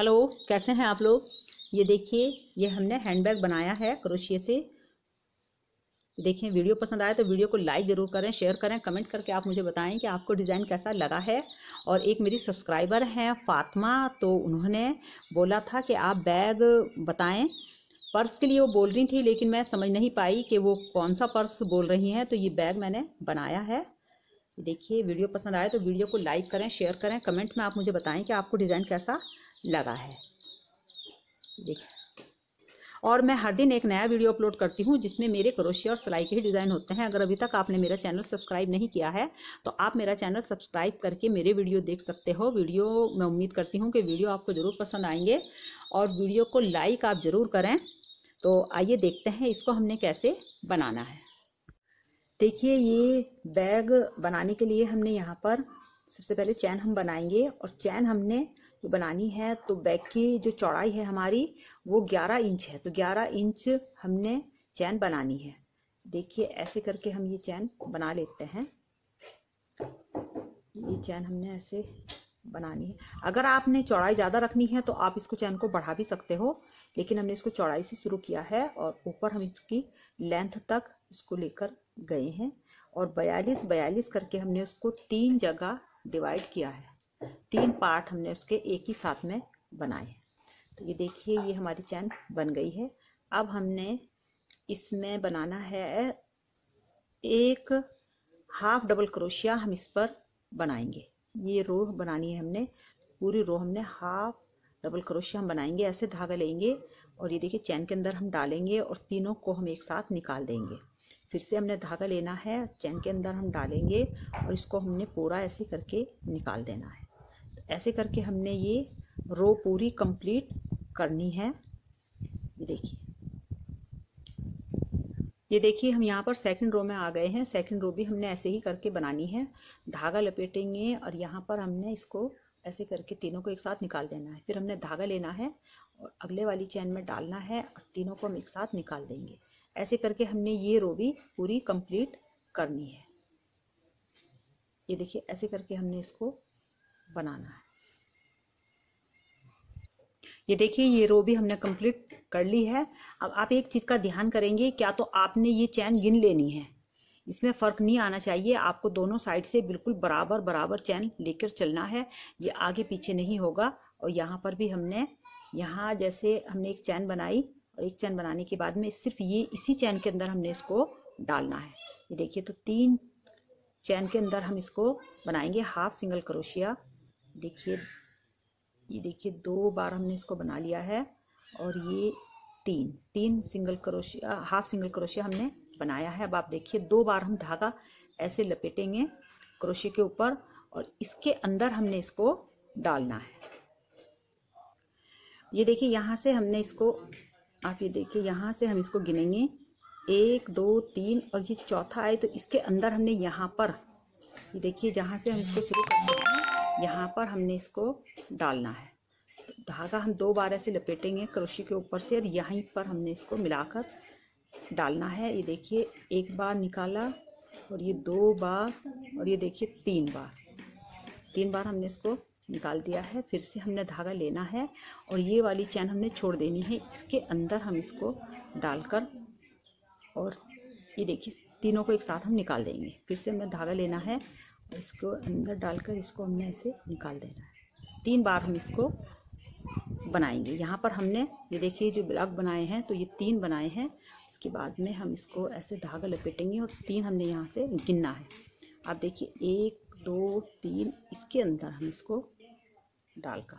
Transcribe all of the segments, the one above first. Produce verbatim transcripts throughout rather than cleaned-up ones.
Hello, कैसे हैं आप लोग। ये देखिए, ये हमने हैंडबैग बनाया है क्रोशिया से। देखिए, वीडियो पसंद आया तो वीडियो को लाइक ज़रूर करें, शेयर करें, कमेंट करके आप मुझे बताएं कि आपको डिज़ाइन कैसा लगा है। और एक मेरी सब्सक्राइबर हैं फातिमा, तो उन्होंने बोला था कि आप बैग बताएं। पर्स के लिए वो बोल रही थी, लेकिन मैं समझ नहीं पाई कि वो कौन सा पर्स बोल रही हैं। तो ये बैग मैंने बनाया है। देखिए, वीडियो पसंद आए तो वीडियो को लाइक करें, शेयर करें, कमेंट में आप मुझे बताएं कि आपको डिज़ाइन कैसा लगा है। देखिए, और मैं हर दिन एक नया वीडियो अपलोड करती हूँ जिसमें मेरे क्रोशिया और सिलाई के ही डिज़ाइन होते हैं। अगर अभी तक आपने मेरा चैनल सब्सक्राइब नहीं किया है तो आप मेरा चैनल सब्सक्राइब करके मेरे वीडियो देख सकते हो। वीडियो मैं उम्मीद करती हूँ कि वीडियो आपको ज़रूर पसंद आएंगे और वीडियो को लाइक आप ज़रूर करें। तो आइए देखते हैं इसको हमने कैसे बनाना है। देखिए, ये बैग बनाने के लिए हमने यहाँ पर सबसे पहले चैन हम बनाएंगे। और चैन हमने जो बनानी है, तो बैग की जो चौड़ाई है हमारी वो ग्यारह इंच है। तो ग्यारह इंच हमने चैन बनानी है। देखिए, ऐसे करके हम ये चैन बना लेते हैं। ये चैन हमने ऐसे बनानी है। अगर आपने चौड़ाई ज़्यादा रखनी है तो आप इसको चैन को बढ़ा भी सकते हो, लेकिन हमने इसको चौड़ाई से शुरू किया है और ऊपर हम इसकी लेंथ तक इसको लेकर गए हैं। और बयालीस बयालीस करके हमने उसको तीन जगह डिवाइड किया है। तीन पार्ट हमने उसके एक ही साथ में बनाए हैं। तो ये देखिए, ये हमारी चैन बन गई है। अब हमने इसमें बनाना है एक हाफ डबल क्रोशिया। हम इस पर बनाएंगे। ये रो बनानी है हमने, पूरी रो हमने हाफ डबल क्रोशिया हम बनाएंगे। ऐसे धागा लेंगे और ये देखिए चैन के अंदर हम डालेंगे और तीनों को हम एक साथ निकाल देंगे। फिर से हमने धागा लेना है, चैन के अंदर हम डालेंगे और इसको हमने पूरा ऐसे करके निकाल देना है। तो ऐसे करके हमने ये रो पूरी कंप्लीट करनी है। ये देखिए, ये देखिए हम यहाँ पर सेकंड रो में आ गए हैं। सेकंड रो भी हमने ऐसे ही करके बनानी है। धागा लपेटेंगे और यहाँ पर हमने इसको ऐसे करके तीनों को एक साथ निकाल देना है। फिर हमने धागा लेना है और अगले वाली चैन में डालना है और तीनों को हम एक साथ निकाल देंगे। ऐसे करके हमने ये रो भी पूरी कंप्लीट करनी है। ये देखिए, ऐसे करके हमने इसको बनाना है। ये देखिए, ये रो भी हमने कंप्लीट कर ली है। अब आप एक चीज़ का ध्यान करेंगे, क्या तो आपने ये चैन गिन लेनी है। इसमें फ़र्क नहीं आना चाहिए। आपको दोनों साइड से बिल्कुल बराबर बराबर चैन लेकर चलना है। ये आगे पीछे नहीं होगा। और यहाँ पर भी हमने यहाँ जैसे हमने एक चैन बनाई और एक चैन बनाने के बाद में सिर्फ ये इसी चैन के अंदर हमने इसको डालना है। ये देखिए, तो तीन चैन के अंदर हम इसको बनाएंगे हाफ सिंगल क्रोशिया। देखिए, ये देखिए दो बार हमने इसको बना लिया है और ये तीन तीन single crochet half single crochet हमने बनाया है। अब आप देखिए, दो बार हम धागा ऐसे लपेटेंगे क्रोशिया के ऊपर और इसके अंदर हमने इसको डालना है। ये देखिए, यहाँ से हमने इसको, आप ये देखिए यहाँ से हम इसको गिनेंगे एक दो तीन और ये चौथा है। तो इसके अंदर हमने यहाँ पर, ये देखिए जहाँ से हम इसको शुरू करते हैं यहाँ पर हमने इसको डालना है। तो धागा हम दो बार ऐसे लपेटेंगे क्रोशिया के ऊपर से और यहीं पर हमने इसको मिलाकर डालना है। ये देखिए, एक बार निकाला और ये दो बार और ये देखिए तीन बार तीन बार हमने इसको निकाल दिया है। फिर से हमने धागा लेना है और ये वाली चैन हमने छोड़ देनी है। इसके अंदर हम इसको डालकर और ये देखिए तीनों को एक साथ हम निकाल देंगे। फिर से हमने धागा लेना है और इसको अंदर डालकर इसको हमने ऐसे निकाल देना है। तीन बार हम इसको बनाएंगे। यहाँ पर हमने ये देखिए जो ब्लॉक बनाए हैं, तो ये तीन बनाए हैं। इसके बाद में हम इसको ऐसे धागा लपेटेंगे और तीन हमने यहाँ से गिनना है। आप देखिए, एक दो तीन, इसके अंदर हम इसको डालकर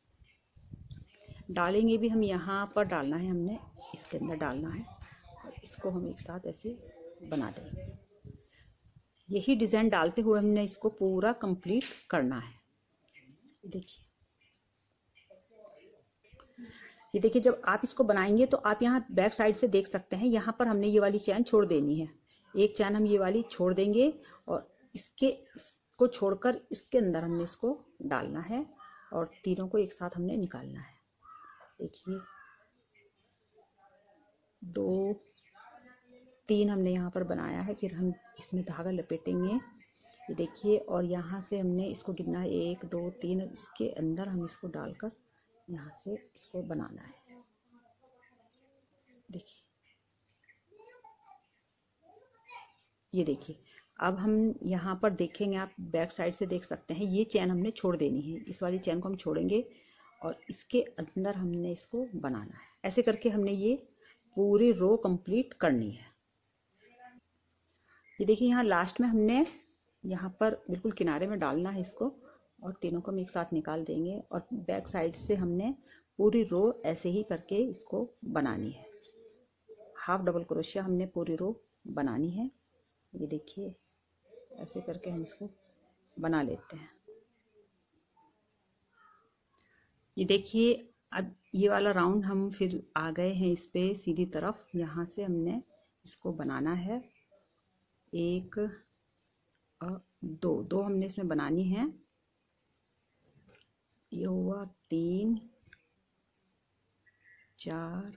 डालेंगे भी हम यहाँ पर डालना है, हमने इसके अंदर डालना है और इसको हम एक साथ ऐसे बना देंगे। यही डिज़ाइन डालते हुए हमने इसको पूरा कंप्लीट करना है। देखिए, ये देखिए, जब आप इसको बनाएंगे तो आप यहाँ बैक साइड से देख सकते हैं, यहाँ पर हमने ये वाली चैन छोड़ देनी है। एक चैन हम ये वाली छोड़ देंगे और इसके इसको छोड़कर इसके अंदर हमने इसको डालना है और तीनों को एक साथ हमने निकालना है। देखिए, दो तीन हमने यहाँ पर बनाया है। फिर हम इसमें धागा लपेटेंगे, ये देखिए, और यहाँ से हमने इसको गिनना है एक दो तीन, इसके अंदर हम इसको डालकर यहाँ से इसको बनाना है। देखिए, ये देखिए, अब हम यहाँ पर देखेंगे, आप बैक साइड से देख सकते हैं, ये चैन हमने छोड़ देनी है, इस वाली चैन को हम छोड़ेंगे और इसके अंदर हमने इसको बनाना है। ऐसे करके हमने ये पूरी रो कंप्लीट करनी है। ये देखिए, यहाँ लास्ट में हमने यहाँ पर बिल्कुल किनारे में डालना है इसको, और तीनों को हम एक साथ निकाल देंगे और बैक साइड से हमने पूरी रो ऐसे ही करके इसको बनानी है। हाफ डबल क्रोशिया हमने पूरी रो बनानी है। ये देखिए, ऐसे करके हम इसको बना लेते हैं। ये देखिए, अब ये वाला राउंड हम फिर आ गए हैं इस पे सीधी तरफ। यहाँ से हमने इसको बनाना है, एक और दो दो हमने इसमें बनानी है। ये हुआ तीन, चार,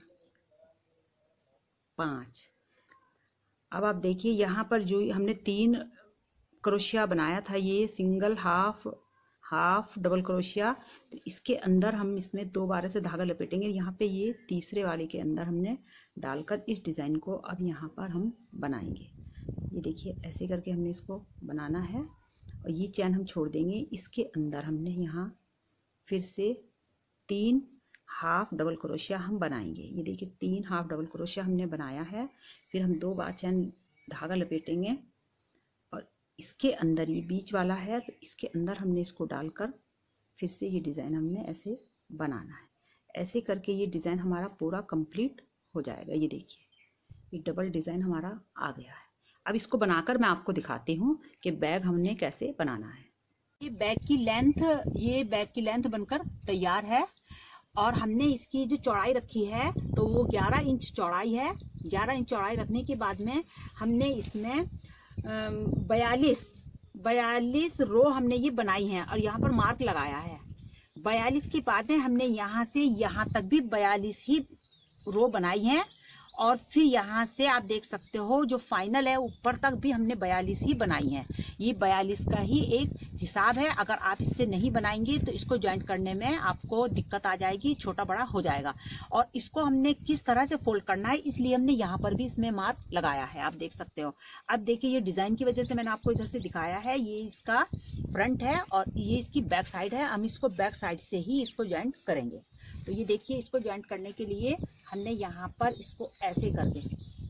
पाँच। अब आप देखिए, यहाँ पर जो हमने तीन क्रोशिया बनाया था, ये single half half double crochet, तो इसके अंदर हम इसमें दो बार से धागा लपेटेंगे। यहाँ पे ये तीसरे वाले के अंदर हमने डालकर इस डिज़ाइन को अब यहाँ पर हम बनाएंगे। ये देखिए, ऐसे करके हमने इसको बनाना है और ये चैन हम छोड़ देंगे। इसके अंदर हमने यहाँ फिर से तीन हाफ डबल क्रोशिया हम बनाएंगे। ये देखिए, तीन हाफ डबल क्रोशिया हमने बनाया है। फिर हम दो बार चैन धागा लपेटेंगे और इसके अंदर ये बीच वाला है, तो इसके अंदर हमने इसको डालकर फिर से ये डिज़ाइन हमने ऐसे बनाना है। ऐसे करके ये डिज़ाइन हमारा पूरा कंप्लीट हो जाएगा। ये देखिए, ये डबल डिज़ाइन हमारा आ गया है। अब इसको बनाकर मैं आपको दिखाती हूँ कि बैग हमने कैसे बनाना है। ये बैग की लेंथ ये बैग की लेंथ बनकर तैयार है और हमने इसकी जो चौड़ाई रखी है तो वो ग्यारह इंच चौड़ाई है। ग्यारह इंच चौड़ाई रखने के बाद में हमने इसमें बयालीस बयालीस रो हमने ये बनाई है और यहाँ पर मार्क लगाया है। बयालीस के बाद में हमने यहाँ से यहाँ तक भी बयालीस ही रो बनाई है और फिर यहाँ से आप देख सकते हो जो फाइनल है ऊपर तक भी हमने बयालीस ही बनाई है। ये बयालीस का ही एक हिसाब है। अगर आप इससे नहीं बनाएंगे तो इसको ज्वाइंट करने में आपको दिक्कत आ जाएगी, छोटा बड़ा हो जाएगा। और इसको हमने किस तरह से फोल्ड करना है, इसलिए हमने यहाँ पर भी इसमें मार्क लगाया है, आप देख सकते हो। अब देखिए, ये डिजाइन की वजह से मैंने आपको इधर से दिखाया है। ये इसका फ्रंट है और ये इसकी बैक साइड है। हम इसको बैक साइड से ही इसको ज्वाइंट करेंगे। तो ये देखिए, इसको ज्वाइंट करने के लिए हमने यहाँ पर इसको ऐसे कर दे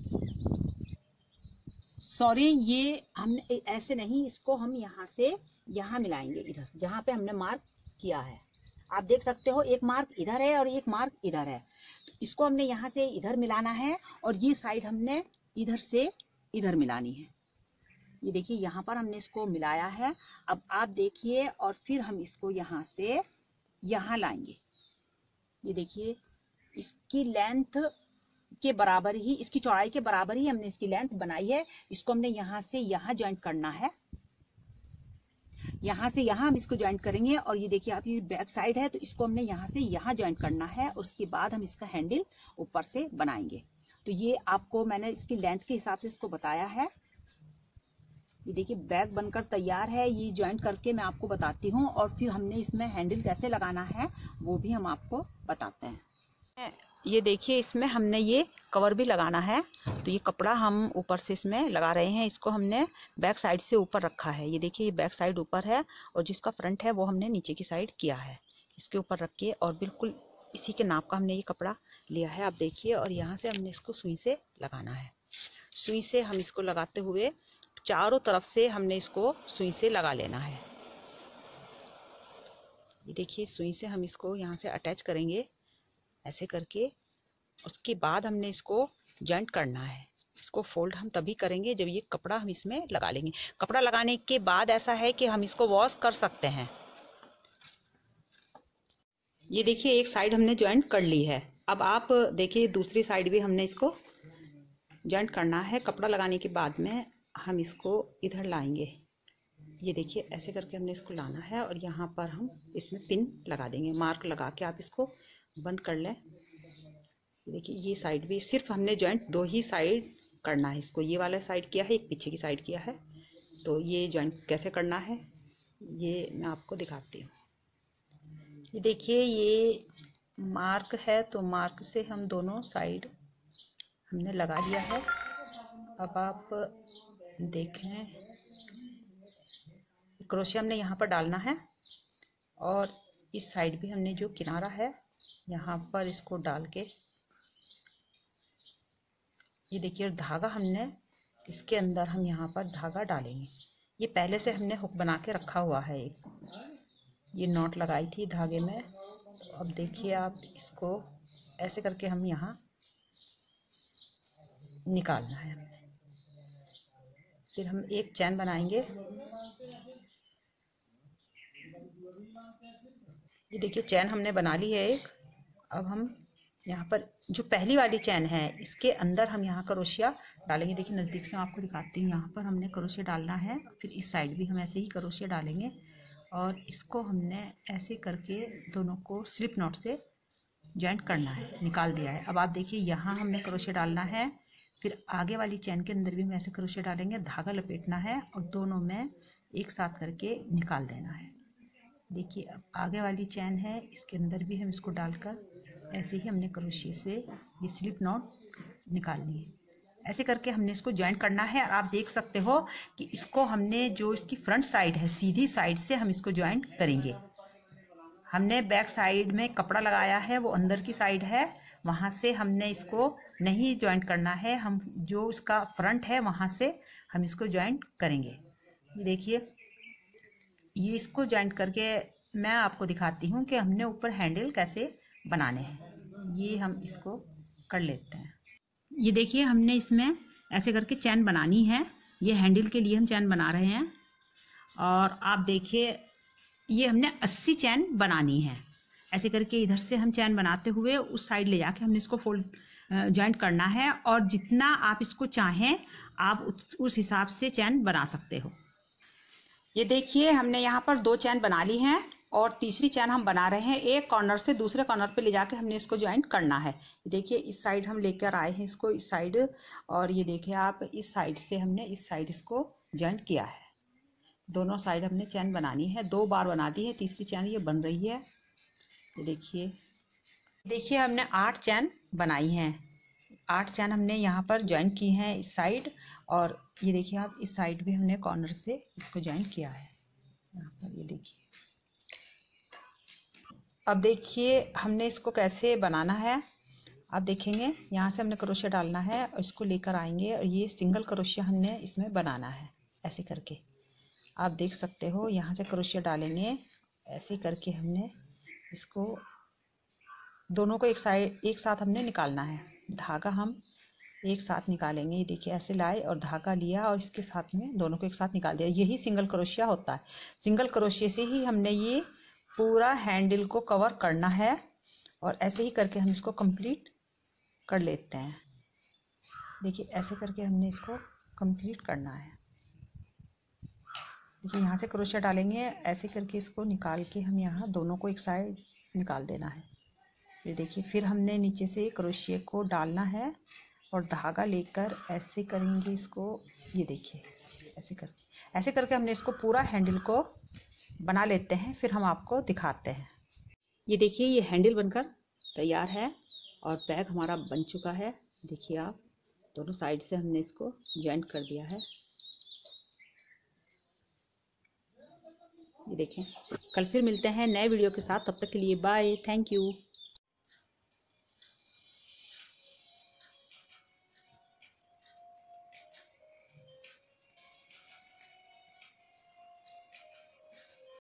सॉरी ये हमने ऐसे नहीं, इसको हम यहाँ से यहाँ मिलाएंगे, इधर जहाँ पे हमने मार्क किया है। आप देख सकते हो, एक मार्क इधर है और एक मार्क इधर है। तो इसको हमने यहाँ से इधर मिलाना है और ये साइड हमने इधर से इधर मिलानी है। ये देखिए, यहाँ पर हमने इसको मिलाया है। अब आप देखिए, और फिर हम इसको यहाँ से यहाँ लाएंगे। ये देखिए, इसकी लेंथ के बराबर ही, इसकी चौड़ाई के बराबर ही हमने इसकी लेंथ बनाई है। इसको हमने यहाँ से यहाँ ज्वाइंट करना है। यहाँ से यहाँ हम इसको ज्वाइंट करेंगे और ये देखिए, आप ये बैक साइड है तो इसको हमने यहाँ से यहाँ ज्वाइंट करना है और उसके बाद हम इसका हैंडल ऊपर से बनाएंगे। तो ये आपको मैंने इसकी लेंथ के हिसाब से इसको बताया है। ये देखिए, बैग बनकर तैयार है। ये ज्वाइंट करके मैं आपको बताती हूँ और फिर हमने इसमें हैंडल कैसे लगाना है वो भी हम आपको बताते हैं। ये देखिए, इसमें हमने ये कवर भी लगाना है, तो ये कपड़ा हम ऊपर से इसमें लगा रहे हैं। इसको हमने बैक साइड से ऊपर रखा है। ये देखिए, ये बैक साइड ऊपर है और जिसका फ्रंट है वो हमने नीचे की साइड किया है। इसके ऊपर रख के और बिल्कुल इसी के नाप का हमने ये कपड़ा लिया है, आप देखिए। और यहाँ से हमने इसको सुई से लगाना है। सुई से हम इसको लगाते हुए चारों तरफ से हमने इसको सुई से लगा लेना है। ये देखिए, सुई से हम इसको यहाँ से अटैच करेंगे ऐसे करके। उसके बाद हमने इसको जॉइंट करना है। इसको फोल्ड हम तभी करेंगे जब ये कपड़ा हम इसमें लगा लेंगे। कपड़ा लगाने के बाद ऐसा है कि हम इसको वॉश कर सकते हैं। ये देखिए, एक साइड हमने जॉइंट कर ली है। अब आप देखिए, दूसरी साइड भी हमने इसको जॉइंट करना है। कपड़ा लगाने के बाद में हम इसको इधर लाएंगे। ये देखिए, ऐसे करके हमने इसको लाना है और यहाँ पर हम इसमें पिन लगा देंगे। मार्क लगा के आप इसको बंद कर लें। देखिए, ये साइड भी सिर्फ हमने जॉइंट दो ही साइड करना है। इसको ये वाला साइड किया है, एक पीछे की साइड किया है। तो ये जॉइंट कैसे करना है ये मैं आपको दिखाती हूँ। ये देखिए, ये मार्क है तो मार्क से हम दोनों साइड हमने लगा लिया है। अब आप देखें, क्रोशिया हमने यहाँ पर डालना है और इस साइड भी हमने जो किनारा है यहाँ पर इसको डाल के, ये देखिए धागा हमने इसके अंदर हम यहाँ पर धागा डालेंगे। ये पहले से हमने हुक बना के रखा हुआ है, एक ये नॉट लगाई थी धागे में। तो अब देखिए आप इसको ऐसे करके हम यहाँ निकालना है हमने। फिर हम एक चैन बनाएंगे। ये देखिए चैन हमने बना ली है एक। अब हम यहाँ पर जो पहली वाली चैन है इसके अंदर हम यहाँ क्रोशिया डालेंगे। देखिए नज़दीक से मैं आपको दिखाती हूँ। यहाँ पर हमने क्रोशिया डालना है, फिर इस साइड भी हम ऐसे ही क्रोशिया डालेंगे और इसको हमने ऐसे करके दोनों को स्लिप नॉट से जॉइंट करना है, निकाल दिया है। अब आप देखिए यहाँ हमने क्रोशिया डालना है, फिर आगे वाली चैन के अंदर भी हम ऐसे क्रोशिया डालेंगे, धागा लपेटना है और दोनों में एक साथ करके निकाल देना है। देखिए अब आगे वाली चैन है, इसके अंदर भी हम इसको डालकर ऐसे ही हमने क्रोशिया से ये स्लिप नॉट निकालनी है। ऐसे करके हमने इसको ज्वाइन करना है। और आप देख सकते हो कि इसको हमने जो इसकी फ्रंट साइड है सीधी साइड से हम इसको ज्वाइन करेंगे। हमने बैक साइड में कपड़ा लगाया है, वो अंदर की साइड है, वहाँ से हमने इसको नहीं ज्वाइंट करना है। हम जो इसका फ्रंट है वहाँ से हम इसको ज्वाइंट करेंगे। ये देखिए ये इसको ज्वाइंट करके मैं आपको दिखाती हूँ कि हमने ऊपर हैंडल कैसे बनाने हैं। ये हम इसको कर लेते हैं। ये देखिए हमने इसमें ऐसे करके चैन बनानी है। ये हैंडल के लिए हम चैन बना रहे हैं और आप देखिए ये हमने अस्सी चैन बनानी है। ऐसे करके इधर से हम चैन बनाते हुए उस साइड ले जाके हमने इसको फोल्ड ज्वाइंट करना है और जितना आप इसको चाहें आप उस हिसाब से चैन बना सकते हो। ये देखिए हमने यहाँ पर दो चैन बना ली हैं और तीसरी चैन हम बना रहे हैं। एक कॉर्नर से दूसरे कॉर्नर पे ले जाके हमने इसको ज्वाइंट करना है। देखिए इस साइड हम लेकर आए हैं इसको, इस साइड, और ये देखिए आप इस साइड से हमने इस साइड इसको ज्वाइंट किया है। दोनों साइड हमने चैन बनानी है, दो बार बना दी है, तीसरी चैन ये बन रही है। ये देखिए देखिए हमने आठ चैन बनाई हैं। आठ चैन हमने यहाँ पर ज्वाइन की हैं इस साइड, और ये देखिए आप इस साइड भी हमने कॉर्नर से इसको ज्वाइन किया है यहाँ पर। ये देखिए अब देखिए हमने इसको कैसे बनाना है। आप देखेंगे यहाँ से हमने क्रोशिया डालना है और इसको लेकर आएंगे और ये सिंगल क्रोशिया हमने इसमें बनाना है। ऐसे करके आप देख सकते हो, यहाँ से क्रोशिया डालेंगे, ऐसे करके हमने इसको दोनों को एक साइड एक साथ हमने निकालना है। धागा हम एक साथ निकालेंगे। ये देखिए ऐसे लाए और धागा लिया और इसके साथ में दोनों को एक साथ निकाल दिया। यही सिंगल क्रोशिया होता है। सिंगल क्रोशिया से ही हमने ये पूरा हैंडल को कवर करना है और ऐसे ही करके हम इसको कंप्लीट कर लेते हैं। देखिए ऐसे करके हमने इसको कंप्लीट करना है। देखिए यहाँ से क्रोशिया डालेंगे, ऐसे करके इसको निकाल के हम यहाँ दोनों को एक साइड निकाल देना है। ये देखिए फिर हमने नीचे से क्रोशिया को डालना है और धागा लेकर ऐसे करेंगे इसको। ये देखिए ऐसे करके ऐसे करके हमने इसको पूरा हैंडल को बना लेते हैं, फिर हम आपको दिखाते हैं। ये देखिए ये हैंडल बनकर तैयार है और बैग हमारा बन चुका है। देखिए आप दोनों साइड से हमने इसको जॉइंट कर दिया है। ये देखें, कल फिर मिलते हैं नए वीडियो के साथ। तब तक के लिए बाय, थैंक यू।